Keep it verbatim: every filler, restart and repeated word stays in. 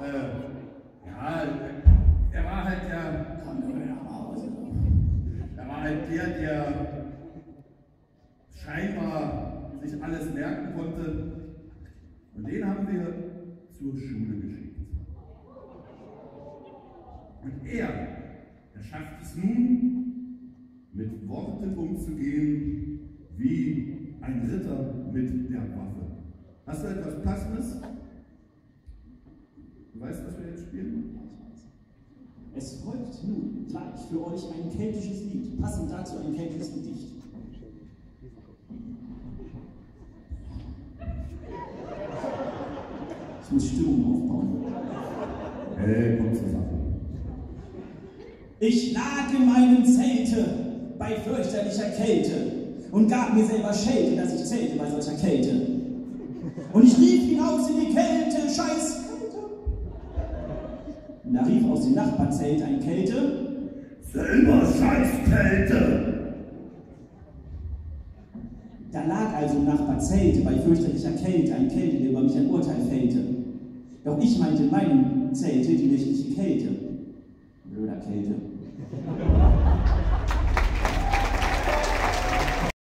Äh, ja, er war halt der... Komm doch wieder nach Hause. Er war halt der, der scheinbar sich alles merken konnte. Und den haben wir zur Schule geschickt. Und er, er schafft es nun, mit Worten umzugehen, wie ein Ritter mit der Waffe. Hast du etwas Passendes? Du weißt, was wir jetzt spielen? Es folgt nun gleich für euch ein keltisches Lied, passend dazu ein keltisches Gedicht. Ich muss Stimmung aufbauen. Hey, komm zur Sache. Ich lag in meinem Zelte bei fürchterlicher Kälte und gab mir selber Schelte, dass ich zählte bei solcher Kälte. Und ich rief hinaus in die Kälte, scheiß Kälte. Und da rief aus dem Nachbarzelt ein Kälte, selber scheiß Kälte. Da lag also im Nachbarzelte bei fürchterlicher Kälte ein Kälte, der über mich ein Urteil fällte. Doch ich meinte in meinem Zelte die nächtliche Kälte. Blöder Kälte.